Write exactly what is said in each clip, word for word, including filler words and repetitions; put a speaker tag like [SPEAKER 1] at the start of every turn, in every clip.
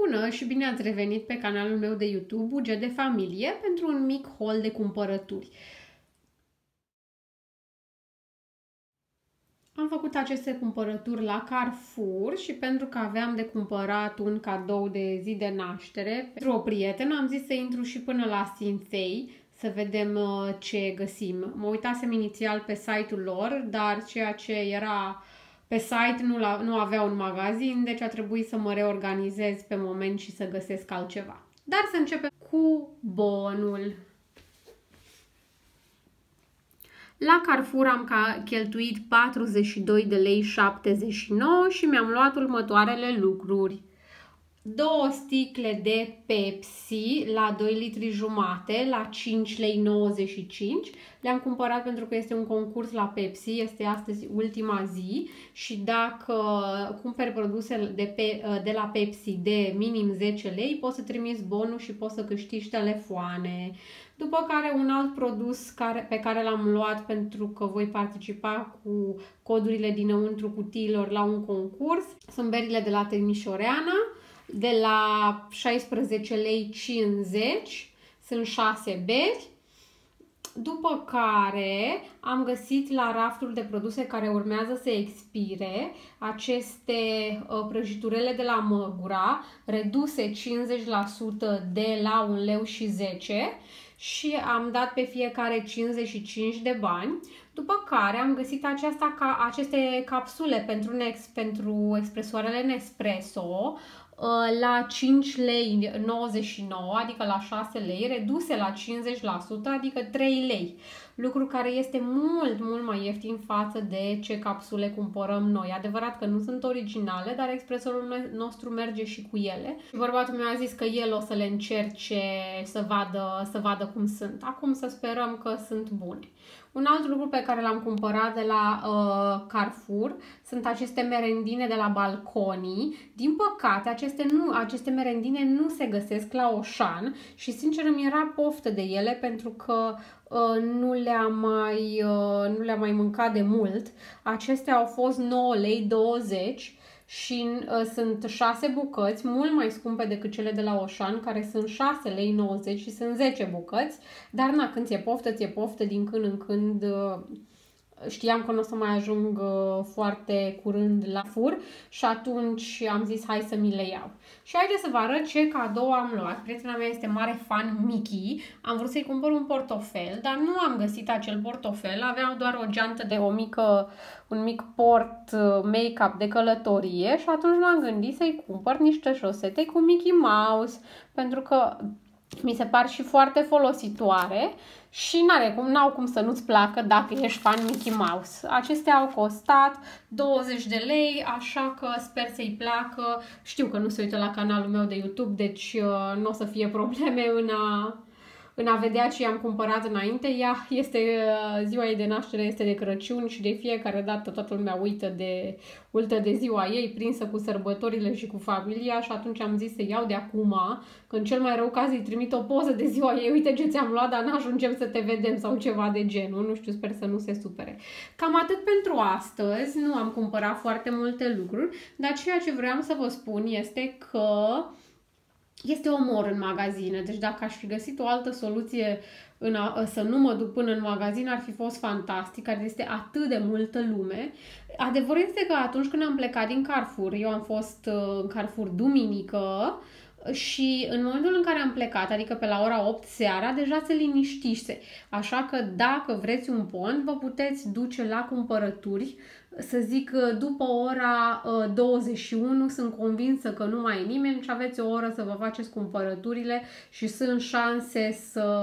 [SPEAKER 1] Bună și bine ați revenit pe canalul meu de YouTube Buget de Familie pentru un mic haul de cumpărături. Am făcut aceste cumpărături la Carrefour și pentru că aveam de cumpărat un cadou de zi de naștere pentru o prietenă, am zis să intru și până la Sinsei să vedem ce găsim. Mă uitasem inițial pe site-ul lor, dar ceea ce era pe site nu, la, nu avea un magazin, deci a trebuit să mă reorganizez pe moment și să găsesc altceva. Dar să începem cu bonul. La Carrefour am cheltuit patruzeci și doi de lei șaptezeci și nouă și mi-am luat următoarele lucruri. Două sticle de Pepsi la doi litri jumate la cinci lei nouăzeci și cinci. Le-am cumpărat pentru că este un concurs la Pepsi, este astăzi ultima zi și dacă cumperi produse de, pe, de la Pepsi de minim zece lei, poți să trimiți bonul și poți să câștigi telefoane. După care un alt produs care, pe care l-am luat pentru că voi participa cu codurile dinăuntru cutiilor la un concurs sunt berile de la Timișoreana, de la șaisprezece lei cincizeci, sunt șase beri. După care am găsit la raftul de produse care urmează să expire aceste uh, prăjiturele de la Măgura, reduse cincizeci la sută de la un leu și zece și am dat pe fiecare cincizeci și cinci de bani. După care am găsit aceasta, ca, aceste capsule pentru, Nex, pentru expresoarele Nespresso la cinci lei nouăzeci și nouă, adică la șase lei, reduse la cincizeci la sută, adică trei lei. Lucru care este mult, mult mai ieftin față de ce capsule cumpărăm noi. Adevărat că nu sunt originale, dar expresorul nostru merge și cu ele. Bărbatul meu a zis că el o să le încerce să vadă, să vadă cum sunt. Acum să sperăm că sunt bune. Un alt lucru pe care l-am cumpărat de la uh, Carrefour sunt aceste merendine de la Balconii. Din păcate, aceste, nu, aceste merendine nu se găsesc la Auchan și sincer îmi era poftă de ele pentru că uh, nu le-am mai, uh, nu le-am mai mâncat de mult. Acestea au fost nouă lei douăzeci și uh, sunt șase bucăți, mult mai scumpe decât cele de la Auchan, care sunt șase lei nouăzeci și sunt zece bucăți, dar na, când ți-e poftă, ți-e poftă, din când în când uh, știam că nu o să mai ajung uh, foarte curând la fur și atunci am zis hai să mi le iau. Și haideți să vă arăt ce cadou am luat. Prietena mea este mare fan Mickey. Am vrut să-i cumpăr un portofel, dar nu am găsit acel portofel. Aveam doar o geantă de o mică, un mic port make-up de călătorie și atunci m-am gândit să-i cumpăr niște șosete cu Mickey Mouse, pentru că mi se par și foarte folositoare și n-are cum, n-au cum să nu-ți placă dacă ești fan Mickey Mouse. Acestea au costat douăzeci de lei, așa că sper să-i placă. Știu că nu se uită la canalul meu de YouTube, deci uh, nu o să fie probleme în a, în a vedea ce i-am cumpărat înainte. Ea este, uh, ziua ei de naștere este de Crăciun și de fiecare dată toată lumea uită de, uită de ziua ei, prinsă cu sărbătorile și cu familia și atunci am zis să iau de acum, că în cel mai rău caz îi trimit o poză de ziua ei, uite ce ți-am luat, dar n-ajungem să te vedem sau ceva de genul, nu știu, sper să nu se supere. Cam atât pentru astăzi, nu am cumpărat foarte multe lucruri, dar ceea ce vreau să vă spun este că este omor în magazine, deci dacă aș fi găsit o altă soluție în a, să nu mă duc până în magazin, ar fi fost fantastic, care este atât de multă lume. Adevărul este că atunci când am plecat din Carrefour, eu am fost în Carrefour duminică și în momentul în care am plecat, adică pe la ora opt seara, deja se liniștise. Așa că dacă vreți un pont, vă puteți duce la cumpărături, să zic după ora douăzeci și unu, sunt convinsă că nu mai e nimeni și aveți o oră să vă faceți cumpărăturile și sunt șanse să...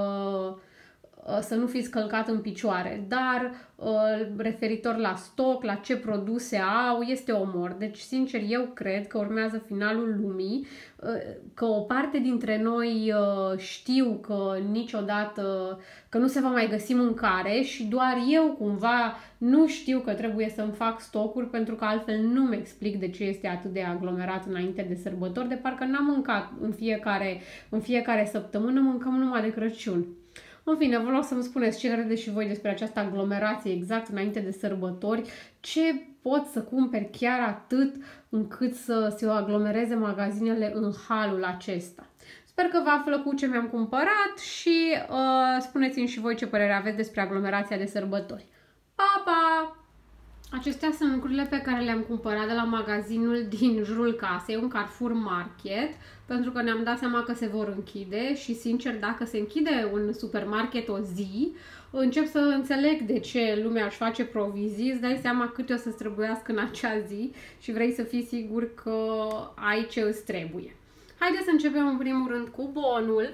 [SPEAKER 1] să nu fiți călcat în picioare, dar referitor la stoc, la ce produse au, este omor. Deci, sincer, eu cred că urmează finalul lumii, că o parte dintre noi știu că niciodată, că nu se va mai găsi mâncare și doar eu cumva nu știu că trebuie să-mi fac stocuri pentru că altfel nu-mi explic de ce este atât de aglomerat înainte de sărbători, de parcă n-am mâncat în fiecare, în fiecare săptămână, mâncăm numai de Crăciun. În fine, vă rog să-mi spuneți ce credeți și voi despre această aglomerație exact înainte de sărbători, ce poți să cumperi chiar atât încât să se aglomereze magazinele în halul acesta. Sper că v-a plăcut ce mi-am cumpărat și uh, spuneți-mi și voi ce părere aveți despre aglomerația de sărbători. Pa, pa! Acestea sunt lucrurile pe care le-am cumpărat de la magazinul din jurul casei, un Carrefour Market, pentru că ne-am dat seama că se vor închide și, sincer, dacă se închide un supermarket o zi, încep să înțeleg de ce lumea își face provizii, îți dai seama cât o să-ți trebuiască în acea zi și vrei să fii sigur că ai ce îți trebuie. Haideți să începem în primul rând cu bonul.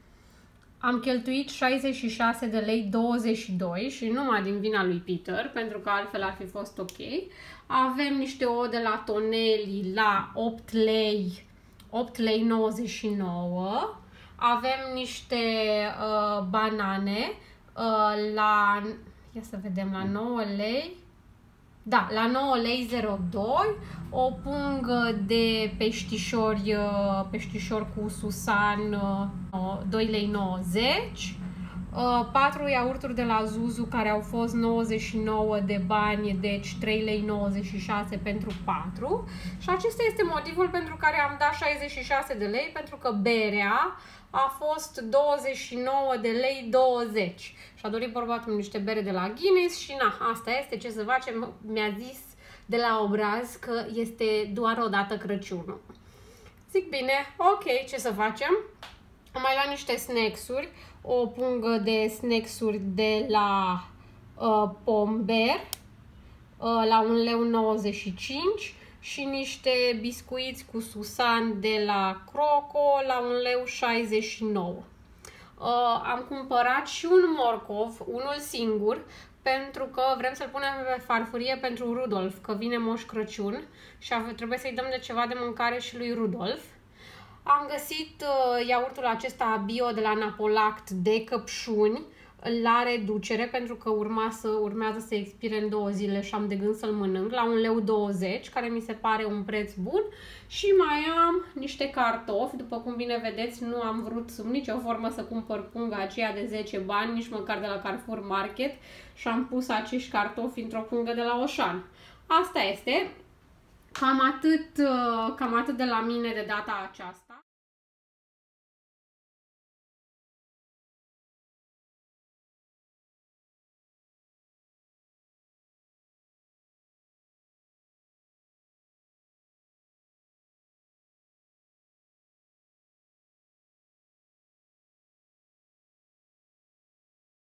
[SPEAKER 1] Am cheltuit șaizeci și șase de lei douăzeci și doi și numai din vina lui Peter, pentru că altfel ar fi fost ok. Avem niște ouă de la Tonelli la opt lei, opt lei nouăzeci și nouă. Avem niște uh, banane uh, la, ia să vedem, la nouă lei. Da, la nouă lei zero doi, o pungă de peștișori, peștișori cu susan, doi lei nouăzeci, patru iaurturi de la Zuzu care au fost nouăzeci și nouă de bani, deci trei lei nouăzeci și șase pentru patru. Și acesta este motivul pentru care am dat șaizeci și șase de lei, pentru că berea a fost douăzeci și nouă de lei douăzeci. Și a dorit bărbatul niște bere de la Guinness și na, asta este, ce să facem, mi-a zis de la obraz că este doar o dată Crăciunul. Zic bine, ok, ce să facem? Am mai luat niște snacks-uri, o pungă de snacks-uri de la uh, Pombear uh, la un leu nouăzeci și cinci și niște biscuiți cu susan de la Croco la un leu șaizeci și nouă. Uh, am cumpărat și un morcov, unul singur, pentru că vrem să-l punem pe farfurie pentru Rudolf, că vine Moș Crăciun și trebuie să-i dăm de ceva de mâncare și lui Rudolf. Am găsit uh, iaurtul acesta bio de la Napolact de căpșuni la reducere, pentru că urma să, urmează să expire în două zile și am de gând să-l mănânc, la un leu douăzeci, care mi se pare un preț bun. Și mai am niște cartofi, după cum bine vedeți, nu am vrut sub nicio formă să cumpăr punga aceea de zece bani, nici măcar de la Carrefour Market, și am pus acești cartofi într-o pungă de la Auchan. Asta este, cam atât, cam atât de la mine de data aceasta.